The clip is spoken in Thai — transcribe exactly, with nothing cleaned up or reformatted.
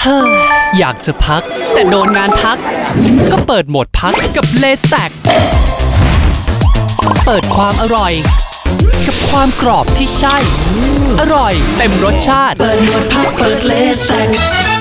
ฮ้ออยากจะพักแต่โดนงานพักก็เปิดโหมดพักกับเลสแต็กเปิดความอร่อยกับความกรอบที่ใช่อร่อยเต็มรสชาติเปิดโหมดพักเปิดเลสแต็ก